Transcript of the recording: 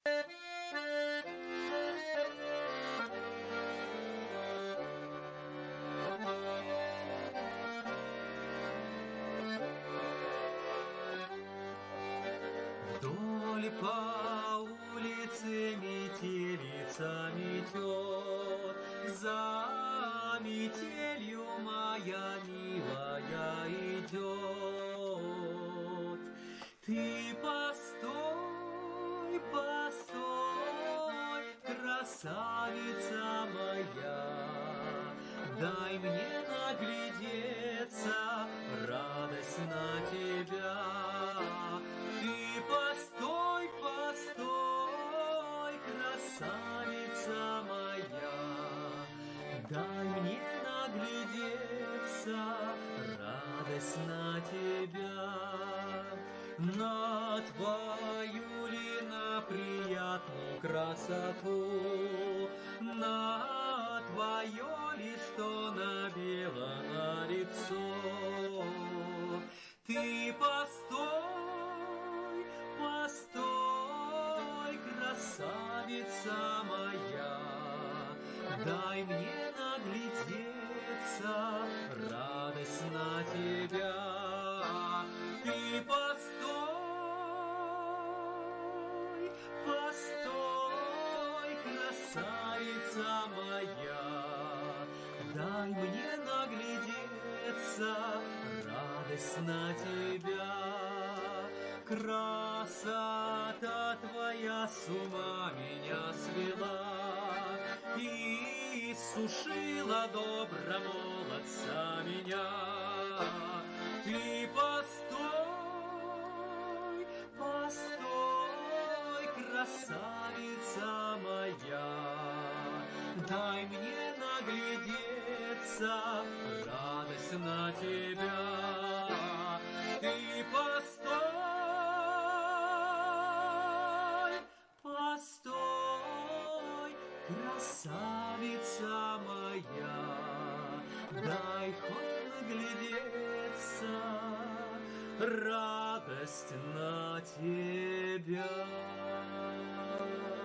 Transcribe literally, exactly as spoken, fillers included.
Вдоль по улице метелица метет, за метелью моя милая идет. Ты постой, постой, красавица моя, дай мне наглядеться, радость на тебя. Ты постой, постой, красавица моя, дай мне наглядеться, радость на тебя. На твою ли, на приятную красоту, на твое ли, что набело на лицо. Ты постой, постой, красавица моя, дай мне наглядеться, радость на тебя. Ты постой, постой, красавица моя, дай мне наглядеться, радость на тебя. Красота твоя с ума меня свела и сушила добромолодца меня. Ты постой, постой, красавица моя, дай мне наглядеться, радость на тебя. Ты постой, постой, красавица моя, дай хоть наглядеться, радость на тебя.